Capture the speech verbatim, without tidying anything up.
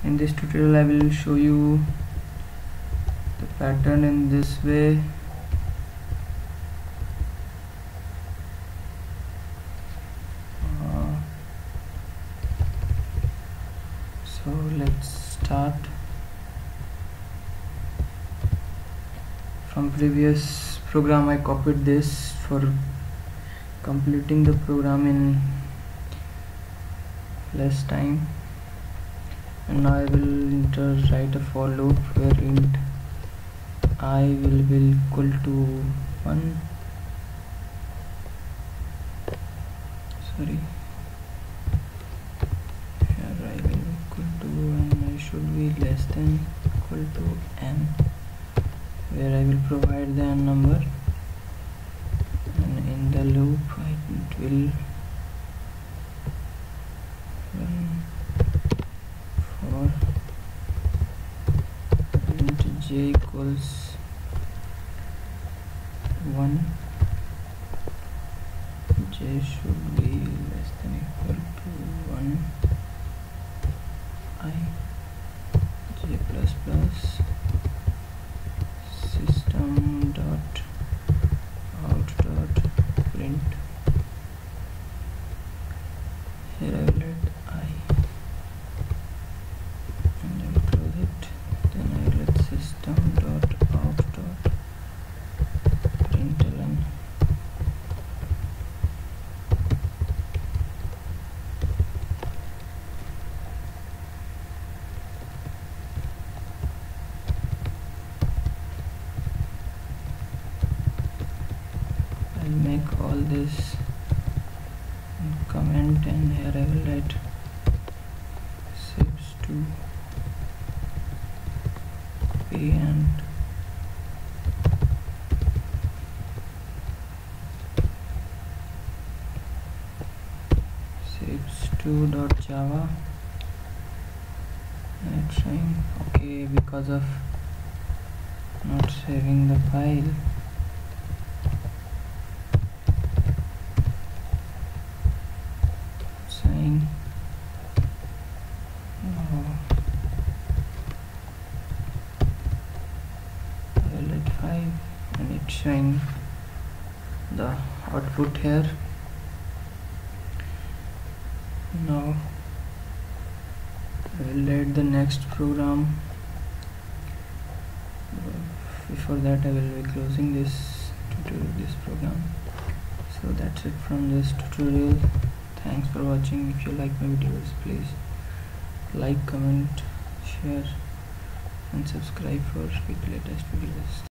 In this tutorial I will show you the pattern in this way. Uh, so let's start. From previous program I copied this for completing the program in less time, and now I will enter write a for loop where int I will be equal to one. Sorry, here I will be equal to and I should be less than equal to n, where I will provide the n number, and in the loop it will run for int j equals one. J should be less than equal to one. I j plus plus system dot out dot print. Here I will let I and I will close it. Then I will let system dot out dot println. I'll make all this comment, and here I will write six to p and six two dot java. It's saying okay because of not saving the file. Saying oh, I will let five, and it's showing the output here. Now I will let the next program. Before that I will be closing this tutorial, this program. So that's it from this tutorial. Thanks for watching. If you like my videos, please like, comment, share and subscribe for latest videos.